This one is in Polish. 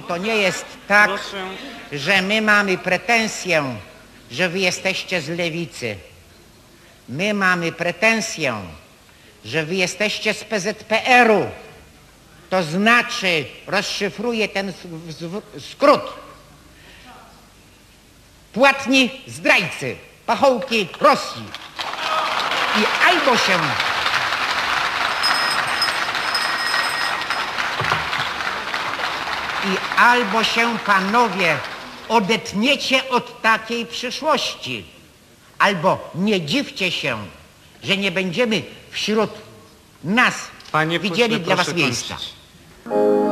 to nie jest tak, Proszę. że my mamy pretensję, że wy jesteście z lewicy. My mamy pretensję, że wy jesteście z PZPR-u. To znaczy, rozszyfruję ten skrót. Płatni zdrajcy, pachołki Rosji. I albo się panowie odetniecie od takiej przyszłości, albo nie dziwcie się, że nie będziemy wśród nas Panie widzieli pośle, dla was proszę miejsca. kończyć.